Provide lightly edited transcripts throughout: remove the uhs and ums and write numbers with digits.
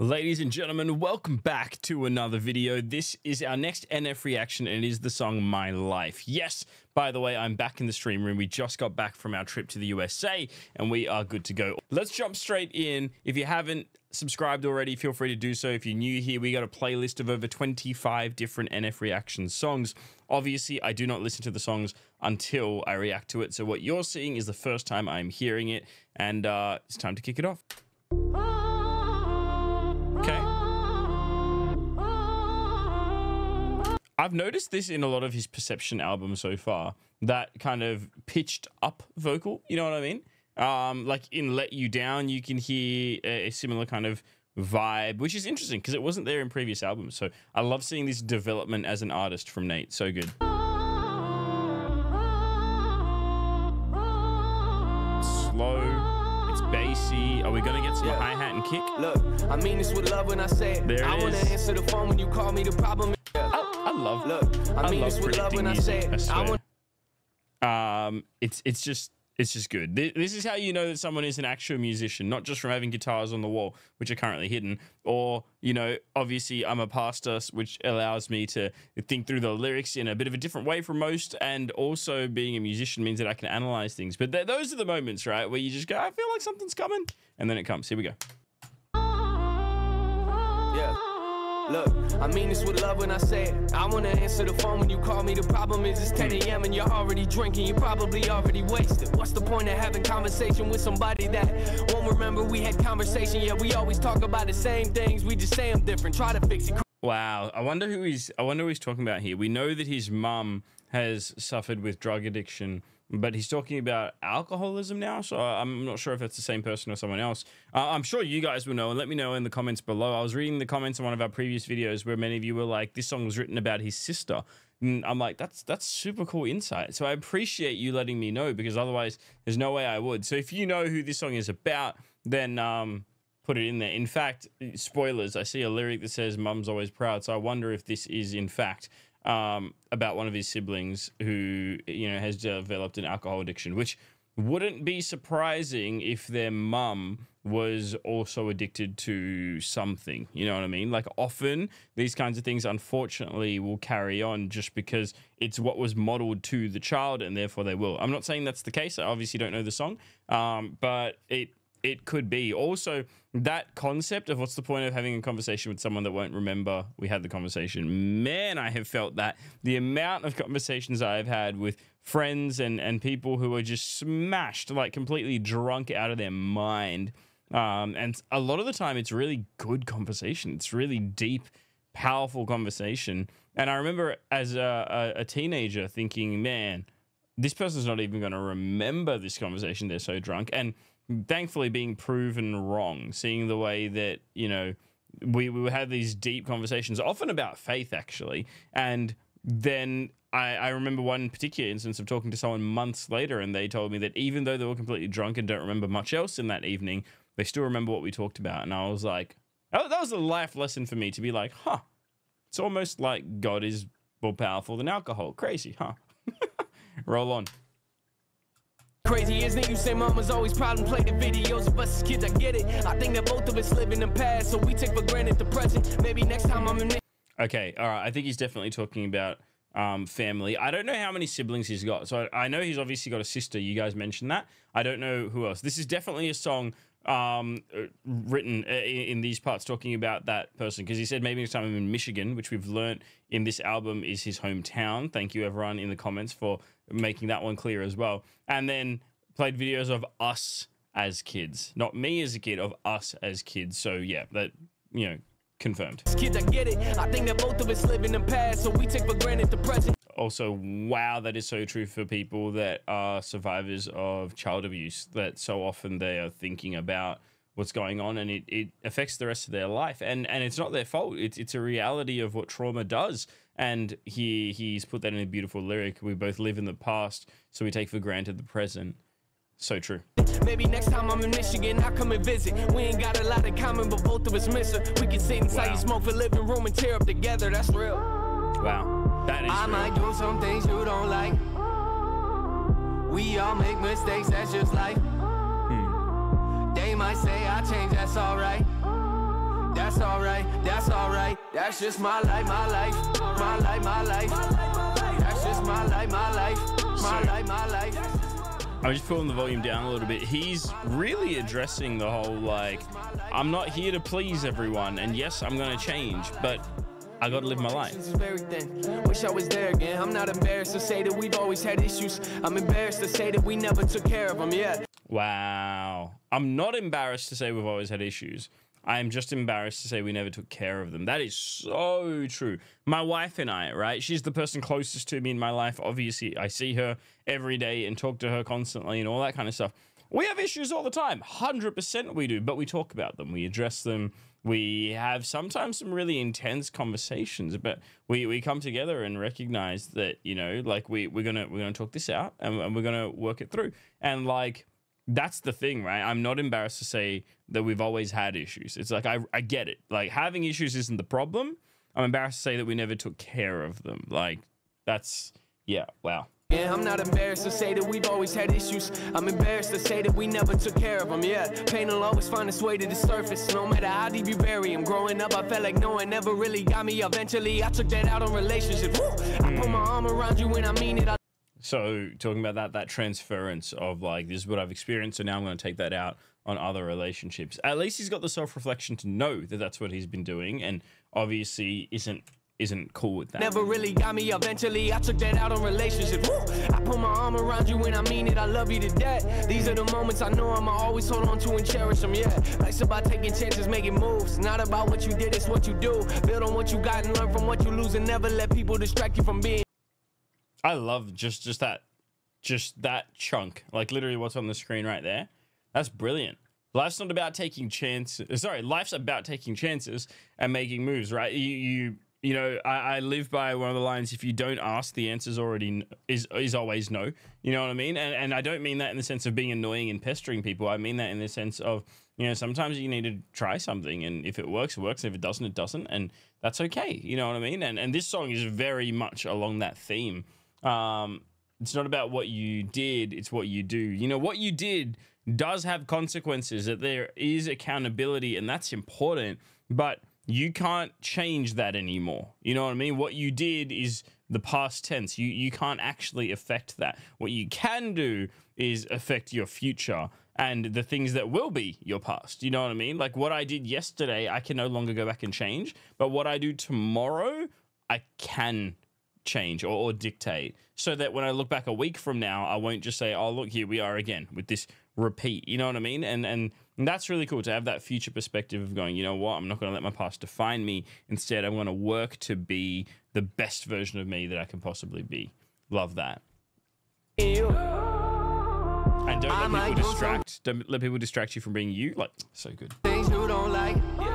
Ladies and gentlemen, welcome back to another video. This is our next NF reaction, and it is the song My Life. Yes, by the way, I'm back in the stream room. We just got back from our trip to the USA, and we are good to go. Let's jump straight in. If you haven't subscribed already, feel free to do so. If you're new here, we got a playlist of over 25 different NF reaction songs. Obviously, I do not listen to the songs until I react to it, so what you're seeing is the first time I'm hearing it, and it's time to kick it off. I've noticed this in a lot of his Perception albums so far, that kind of pitched up vocal, you know what I mean? Like in Let You Down, you can hear a similar kind of vibe, which is interesting because it wasn't there in previous albums. So I love seeing this development as an artist from Nate. So good. Slow, it's bassy. Are we gonna get some hi-hat and kick? Look, I mean this with love when I say it. There it I wanna is. answer the phone when you call me. The problem is I love. Look, I mean this with love when I say it. It's just good. This is how you know that someone is an actual musician, not just from having guitars on the wall, which are currently hidden, or, you know, obviously I'm a pastor, which allows me to think through the lyrics in a bit of a different way from most, and also being a musician means that I can analyze things. But those are the moments, right, where you just go, I feel like something's coming, and then it comes. Here we go. Yeah. Look, I mean this with love when I say it. I wanna answer the phone when you call me. The problem is it's 10 a.m. and you're already drinking. You're probably already wasted. What's the point of having conversation with somebody that won't remember we had conversation? Yeah, we always talk about the same things. We just say them different. Try to fix it. Wow, I wonder who he's talking about here. We know that his mum has suffered with drug addiction, but he's talking about alcoholism now, so I'm not sure if it's the same person or someone else. I'm sure you guys will know, and let me know in the comments below. I was reading the comments on one of our previous videos where many of you were like, this song was written about his sister. And I'm like, that's super cool insight. So I appreciate you letting me know, because otherwise there's no way I would. So if you know who this song is about, then put it in there. In fact, spoilers, I see a lyric that says mum's always proud, so I wonder if this is in fact about one of his siblings who, you know, has developed an alcohol addiction, which wouldn't be surprising if their mum was also addicted to something, you know what I mean? Like, often these kinds of things unfortunately will carry on just because it's what was modeled to the child, and therefore they will. I'm not saying that's the case. I obviously don't know the song, but it could be. Also, that concept of what's the point of having a conversation with someone that won't remember we had the conversation. Man, I have felt that. The amount of conversations I've had with friends and people who are just smashed, like completely drunk out of their mind. And a lot of the time, it's really good conversation. It's really deep, powerful conversation. And I remember as a teenager thinking, man, this person's not even going to remember this conversation. They're so drunk. And thankfully being proven wrong, seeing the way that, you know, we would have these deep conversations, often about faith, actually. And then I remember one particular instance of talking to someone months later, and they told me that even though they were completely drunk and don't remember much else in that evening, they still remember what we talked about. And I was like, that was a life lesson for me, to be like, huh, it's almost like God is more powerful than alcohol. Crazy, huh? Roll on. Crazy, isn't it? You say mama's always proud and play the videos of us as kids. I get it. I think that both of us live in the past, so we take for granted the present. Maybe next time I'm in. Okay, all right. I think he's definitely talking about family. I don't know how many siblings he's got. So I know he's obviously got a sister. You guys mentioned that. I don't know who else. This is definitely a song written in these parts talking about that person, because he said maybe next time I'm in Michigan, which we've learned in this album is his hometown. Thank you everyone in the comments for making that one clear as well. And then played videos of us as kids, not me as a kid, of us as kids. So yeah, that, you know, confirmed. Kids, I get it. I think that both of us live in the past, so we take for granted the present. Also, wow, that is so true for people that are survivors of child abuse, that so often they are thinking about what's going on, and it affects the rest of their life, and it's not their fault. It's a reality of what trauma does. And he's put that in a beautiful lyric. We both live in the past, so we take for granted the present. So true. Maybe next time I'm in Michigan, I'll come and visit. We ain't got a lot in common, but both of us miss her. We can sit inside your smoke for living room and tear up together. That's real. Wow, that is I real. might do some things you don't like. We all make mistakes, that's just life. They might say I change, that's alright. That's that's alright, that's alright. That's just my life, my life, my life, my life. That's just my life, my life, my life, my life. I'm just pulling the volume down a little bit. He's really addressing the whole, like, I'm not here to please everyone, and yes, I'm gonna change, but I gotta live my life. Wish I was there again. I'm not embarrassed to say that we've always had issues. I'm embarrassed to say that we never took care of them yet. Wow. I'm not embarrassed to say we've always had issues. I am just embarrassed to say we never took care of them. That is so true. My wife and I, right? She's the person closest to me in my life. Obviously, I see her every day and talk to her constantly and all that kind of stuff. We have issues all the time. 100% we do, but we talk about them. We address them. We have sometimes some really intense conversations, but we come together and recognize that, you know, like we're gonna talk this out and we're gonna work it through. And like, that's the thing, right? I'm not embarrassed to say that we've always had issues. It's like, I get it. Like, having issues isn't the problem. I'm embarrassed to say that we never took care of them. Like, that's, yeah, wow. Yeah, I'm not embarrassed to say that we've always had issues. I'm embarrassed to say that we never took care of them. Yeah, pain will always find its way to the surface. No matter how deep you bury them. Growing up, I felt like no one never really got me. Eventually, I took that out on relationships. Woo! I put my arm around you when I mean it. So talking about that transference of like, this is what I've experienced, so now I'm going to take that out on other relationships. At least he's got the self-reflection to know that that's what he's been doing, and obviously isn't cool with that. Never really got me. Eventually, I took that out on relationships. Woo! I put my arm around you when I mean it. I love you to death. These are the moments I know I'ma always hold on to and cherish them. Yeah, life's about taking chances, making moves. Not about what you did, it's what you do. Build on what you got and learn from what you lose, and never let people distract you from being. I love just that chunk, like literally what's on the screen right there. That's brilliant. Life's not about taking chances. Sorry, life's about taking chances and making moves, right? You know, I live by one of the lines: if you don't ask, the answer's already is always no. You know what I mean? And I don't mean that in the sense of being annoying and pestering people. I mean that in the sense of, you know, sometimes you need to try something, and if it works, it works. And if it doesn't, it doesn't, and that's okay. You know what I mean? And this song is very much along that theme. It's not about what you did, it's what you do. You know, what you did does have consequences, that there is accountability, and that's important, but you can't change that anymore. You know what I mean? What you did is the past tense. You can't actually affect that. What you can do is affect your future and the things that will be your past. You know what I mean? Like, what I did yesterday, I can no longer go back and change, but what I do tomorrow, I can change or dictate, so that when I look back a week from now, I won't just say, oh, look, here we are again with this repeat. You know what I mean? And that's really cool to have that future perspective of going, you know what, I'm not going to let my past define me. Instead, I'm going to work to be the best version of me that I can possibly be. Love that. And don't let people distract you from being you. Like, so good. Things you don't like.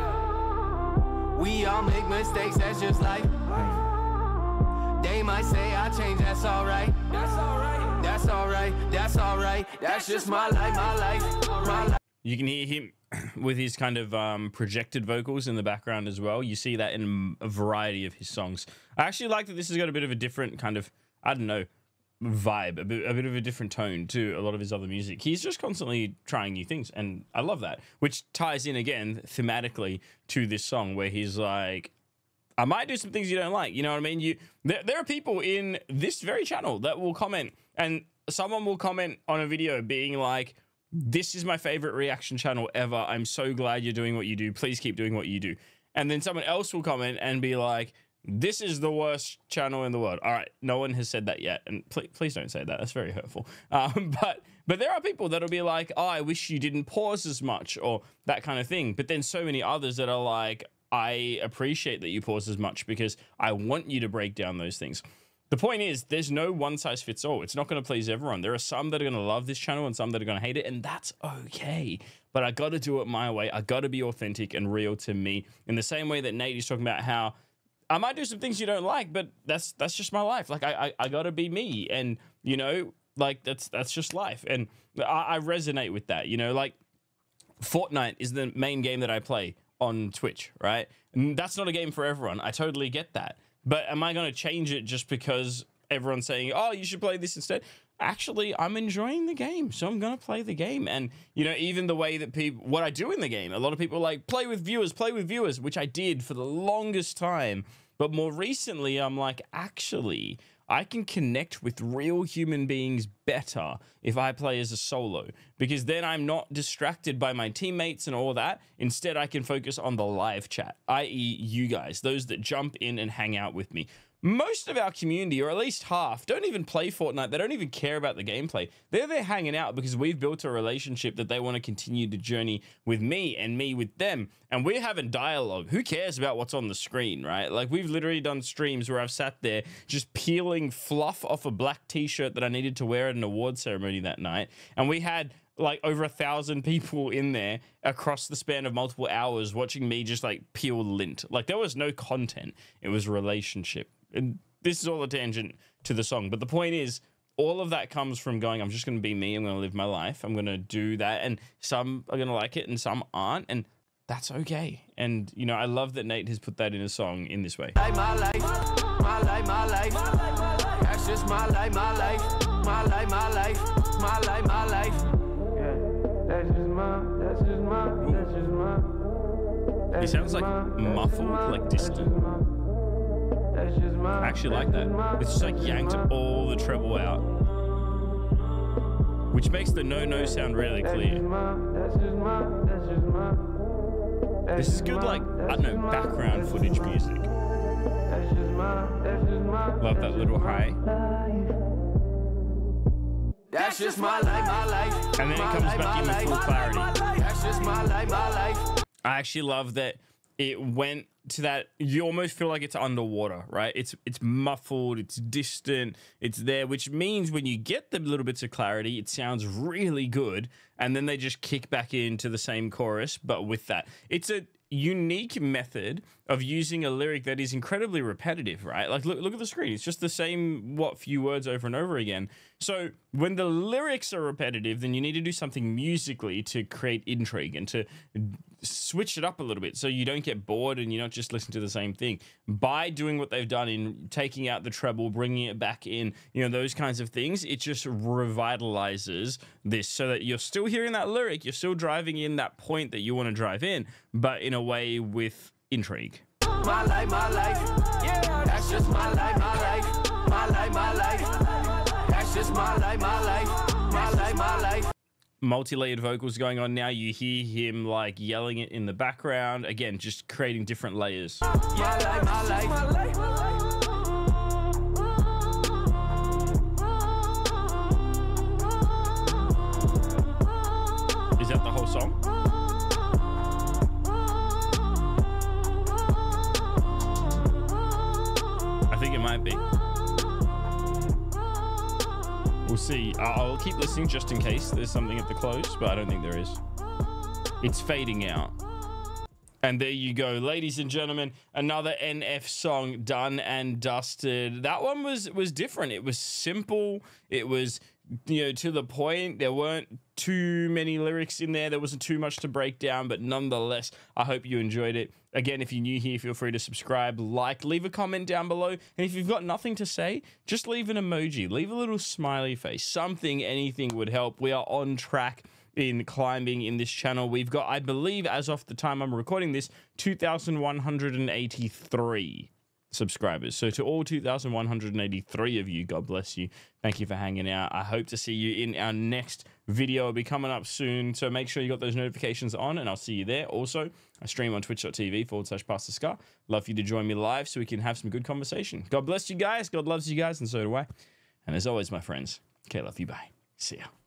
We all make mistakes, that's just life. They might say I changed, that's alright. That's alright. That's alright. That's alright. That's just my life, my life, my life. You can hear him with his kind of projected vocals in the background as well. You see that in a variety of his songs. I actually like that this has got a bit of a different kind of, I don't know, vibe, a bit of a different tone to a lot of his other music. He's just constantly trying new things, and I love that, which ties in again thematically to this song, where he's like, I might do some things you don't like. You know what I mean? There are people in this very channel that will comment, and someone will comment on a video being like, this is my favorite reaction channel ever. I'm so glad you're doing what you do. Please keep doing what you do. And then someone else will comment and be like, this is the worst channel in the world. All right, no one has said that yet, and please don't say that. That's very hurtful. But there are people that'll be like, oh, I wish you didn't pause as much, or that kind of thing. But then so many others that are like, I appreciate that you pause as much because I want you to break down those things. The point is, there's no one size fits all. It's not going to please everyone. There are some that are going to love this channel and some that are going to hate it, and that's okay. But I got to do it my way. I got to be authentic and real to me. In the same way that Nate is talking about how I might do some things you don't like, but that's just my life. Like, I got to be me, and you know, like that's just life. And I resonate with that. You know, like Fortnite is the main game that I play on Twitch, right? And that's not a game for everyone. I totally get that. But am I going to change it just because everyone's saying, oh, you should play this instead? actually, I'm enjoying the game, so I'm gonna play the game. And you know, even the way that people, what I do in the game, a lot of people are like, play with viewers, which I did for the longest time. But more recently, I'm like, actually, I can connect with real human beings better if I play as a solo, because then I'm not distracted by my teammates and all that. Instead, I can focus on the live chat, i.e. you guys, those that jump in and hang out with me. Most of our community, or at least half, don't even play Fortnite. They don't even care about the gameplay. They're there hanging out because we've built a relationship that they want to continue the journey with me and me with them. And we're having dialogue. Who cares about what's on the screen, right? Like, we've literally done streams where I've sat there just peeling fluff off a black t-shirt that I needed to wear at an award ceremony that night. And we had like over 1,000 people in there across the span of multiple hours watching me just like peel lint. Like, there was no content. It was relationship. And this is all a tangent to the song. But the point is, all of that comes from going, I'm just going to be me. I'm going to live my life. I'm going to do that. And some are going to like it and some aren't. And that's okay. And, you know, I love that Nate has put that in a song in this way. My life, my life, my life. That's just my life, my life. My life, my life. My life, my life. Yeah, that's just my. He sounds like muffled, like distant. I actually like that. It's just like yanked all the treble out, which makes the no sound really clear. This is good, like, I don't know, background footage music. Love that little high. That's just my life, my life. And then it comes back in with full clarity. That's just my life, my life. I actually love that it went to that, you almost feel like it's underwater, right? It's muffled, it's distant, it's there, which means when you get the little bits of clarity, it sounds really good. And then they just kick back into the same chorus, but with that. It's a unique method of using a lyric that is incredibly repetitive, right? Like, look at the screen. It's just the same, few words over and over again. So when the lyrics are repetitive, then you need to do something musically to create intrigue and to switch it up a little bit so you don't get bored and you're not just listening to the same thing. By doing what they've done in taking out the treble, bringing it back in, you know, those kinds of things, it just revitalizes this so that you're still hearing that lyric, you're still driving in that point that you want to drive in, but in a way with intrigue. My life, yeah, that's just my life, my life, my life, my life. That's just my life, my life, my life, my life. Multi-layered vocals going on now. You hear him like yelling it in the background. Again, just creating different layers. My life, my life, my life, my life. Is that the whole song? I think it might be. We'll see. I'll keep listening just in case there's something at the close, but I don't think there is. It's fading out. And there you go, ladies and gentlemen, another NF song done and dusted. That one was different. It was simple. It was, you know, to the point. There weren't too many lyrics in there. There wasn't too much to break down, but nonetheless, I hope you enjoyed it. Again, if you're new here, feel free to subscribe, like, leave a comment down below. And if you've got nothing to say, just leave an emoji, leave a little smiley face, something, anything would help. We are on track in climbing in this channel. We've got, I believe, as of the time I'm recording this, 2,183 subscribers. So to all 2,183 of you, God bless you. Thank you for hanging out. I hope to see you in our next video. It'll be coming up soon. So make sure you got those notifications on and I'll see you there. Also, I stream on twitch.tv/Pastor Scar. Love for you to join me live so we can have some good conversation. God bless you guys. God loves you guys. And so do I. And as always, my friends, okay, love you. Bye. See ya.